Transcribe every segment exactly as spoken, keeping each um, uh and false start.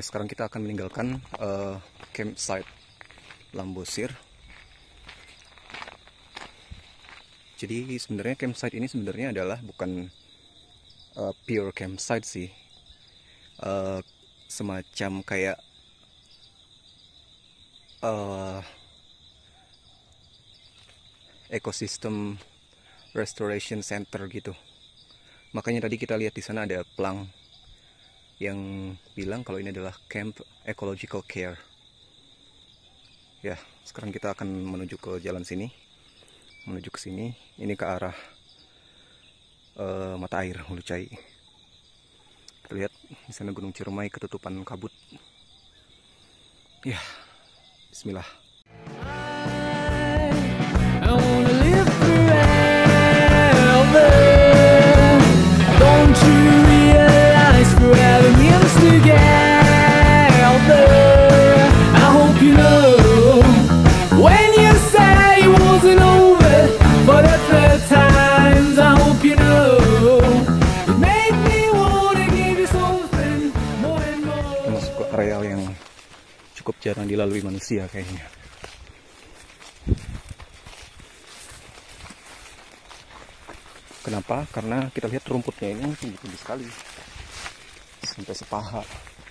sekarang kita akan meninggalkan uh, campsite Lambosir. Jadi sebenarnya campsite ini sebenarnya adalah bukan uh, pure campsite sih, uh, semacam kayak uh, ekosistem restoration center gitu. Makanya tadi kita lihat di sana ada pelang yang bilang kalau ini adalah Camp Ecological Care. Ya, sekarang kita akan menuju ke jalan sini, menuju ke sini. Ini ke arah uh, mata air Hulu Cai. Kita lihat di sana Gunung Ciremai ketutupan kabut. Ya, Bismillah. I wanna live forever. Don't you realize forever means together? I hope you know when you say it wasn't over for the third times. I hope you know it made me wanna give you something more and more. Masuk ke areal yang cukup jarang dilalui manusia kayaknya. Kenapa? Karena kita lihat rumputnya ini tinggi-tinggi sekali, sampai sepaha.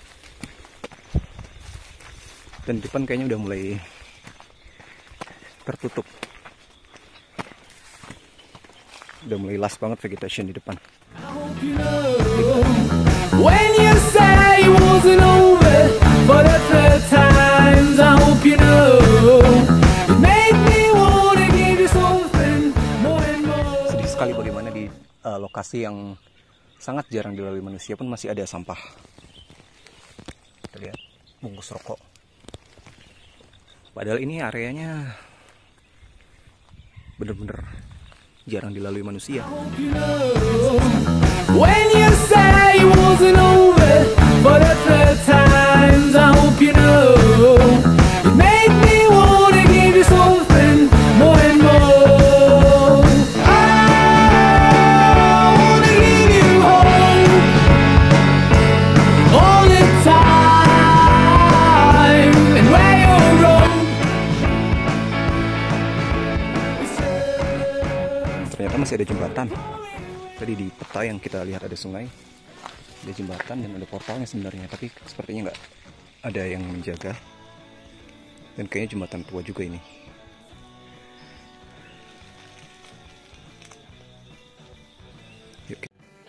Dan di depan kayaknya udah mulai tertutup. Udah mulai last banget vegetation di depan. When you say it wasn't over for the third times, I hope you know it made me wanna give you something more and more. Sedih sekali bagaimana di uh, lokasi yang sangat jarang dilalui manusia pun masih ada sampah. Kita lihat bungkus rokok. Padahal ini areanya bener-bener jarang dilalui manusia. When you say it wasn't over for the third times, I hope you know it made me wanna give you something more and more. I wanna give you hope all the time, and where you're wrong. Ternyata masih ada jembatan. Tadi di peta yang kita lihat ada sungai, ada jembatan dan ada portalnya sebenarnya, tapi sepertinya nggak ada yang menjaga. Dan kayaknya jembatan tua juga ini. Yuk.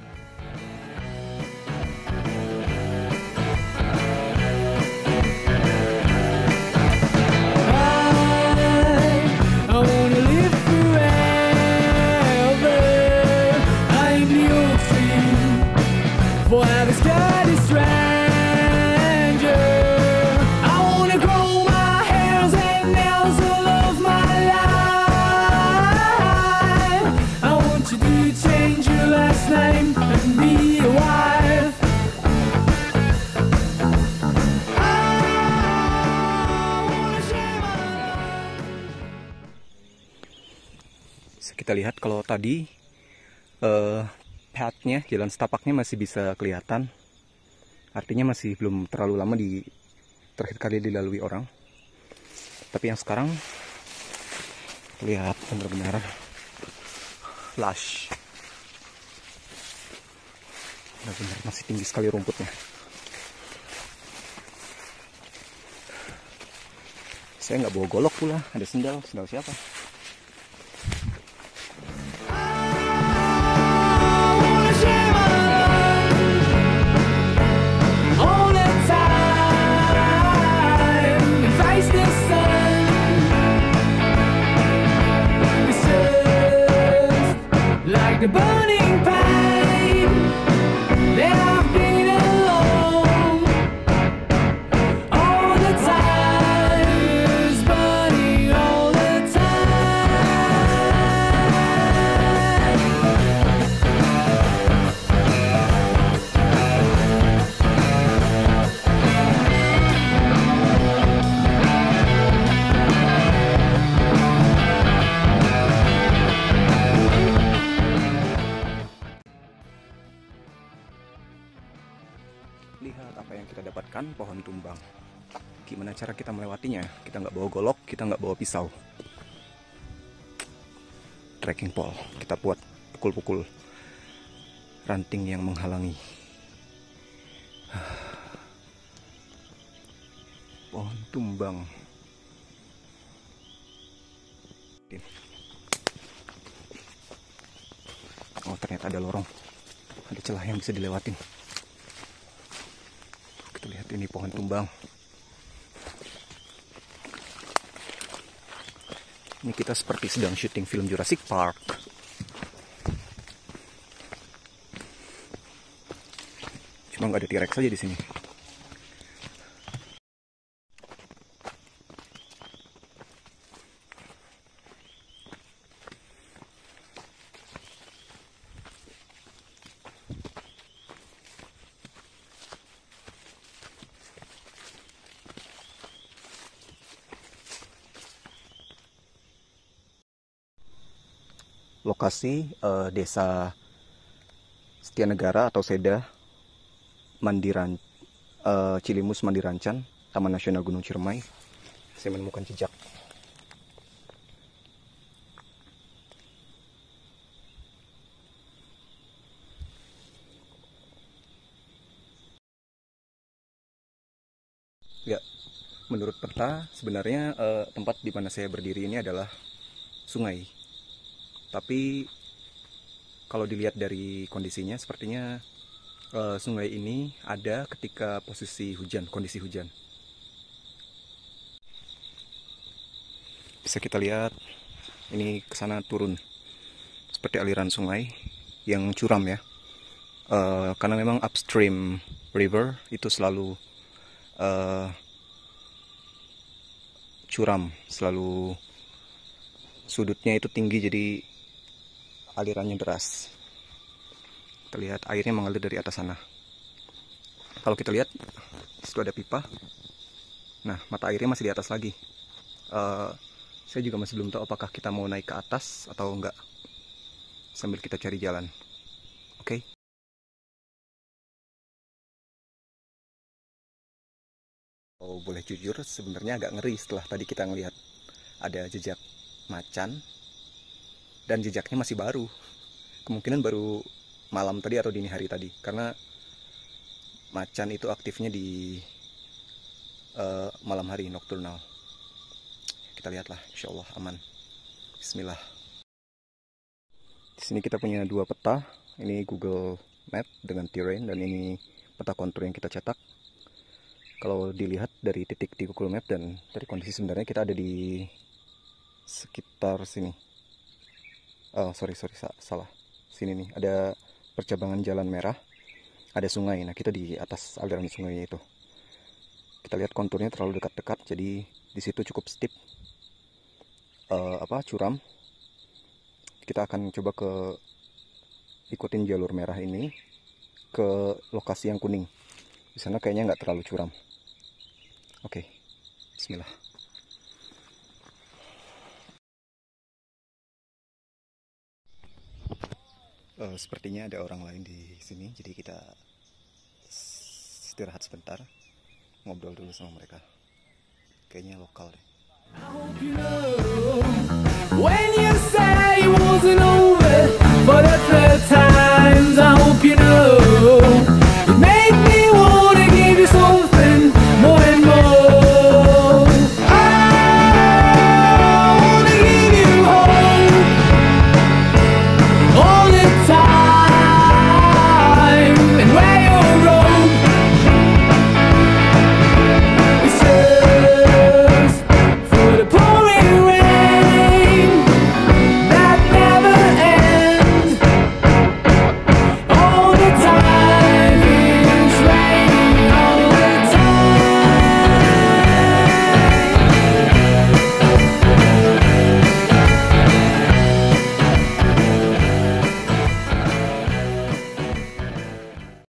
Kita lihat kalau tadi uh, pathnya, jalan setapaknya masih bisa kelihatan, artinya masih belum terlalu lama di terakhir kali dilalui orang. Tapi yang sekarang lihat benar-benar lush, benar-benar masih tinggi sekali rumputnya. Saya nggak bawa golok pula, ada sendal, sendal siapa? The burning pain that I've been alone all the time, is burning all the menemukan pohon tumbang. Gimana cara kita melewatinya? Kita nggak bawa golok, kita nggak bawa pisau. Trekking pole, kita buat pukul-pukul ranting yang menghalangi. Pohon tumbang. Oh, ternyata ada lorong, ada celah yang bisa dilewatin. Kita lihat ini pohon tumbang. Ini kita seperti sedang syuting film Jurassic Park. Cuma nggak ada T-Rex saja di sini. Lokasi uh, desa Setianegara atau Seda, Mandiran, uh, Cilimus Mandirancan, Taman Nasional Gunung Ciremai. Saya menemukan jejak. Ya, menurut peta sebenarnya uh, tempat di mana saya berdiri ini adalah sungai. Tapi kalau dilihat dari kondisinya, sepertinya uh, sungai ini ada ketika posisi hujan, kondisi hujan. Bisa kita lihat, ini ke sana turun seperti aliran sungai yang curam ya. Uh, karena memang upstream river itu selalu uh, curam, selalu sudutnya itu tinggi, jadi alirannya deras. Kita lihat airnya mengalir dari atas sana. Kalau kita lihat, situ ada pipa. Nah, mata airnya masih di atas lagi. Uh, saya juga masih belum tahu apakah kita mau naik ke atas atau enggak. Sambil kita cari jalan. Oke? Okay? Oh, boleh jujur, sebenarnya agak ngeri setelah tadi kita ngelihat ada jejak macan. Dan jejaknya masih baru, kemungkinan baru malam tadi atau dini hari tadi, karena macan itu aktifnya di uh, malam hari, nocturnal. Kita lihatlah, insya Allah aman. Bismillah. Di sini kita punya dua peta, ini Google Map dengan terrain, dan ini peta kontur yang kita cetak. Kalau dilihat dari titik di Google Map dan dari kondisi sebenarnya kita ada di sekitar sini. Oh sorry sorry salah, sini nih ada percabangan jalan merah, ada sungai. Nah kita di atas aliran sungainya itu. Kita lihat konturnya terlalu dekat-dekat, jadi di situ cukup steep, uh, apa curam. Kita akan coba ke ikutin jalur merah ini ke lokasi yang kuning. Di sana kayaknya nggak terlalu curam. Oke, okay. Bismillah. Uh, sepertinya ada orang lain di sini, jadi kita istirahat sebentar, ngobrol dulu sama mereka. Kayaknya lokal deh.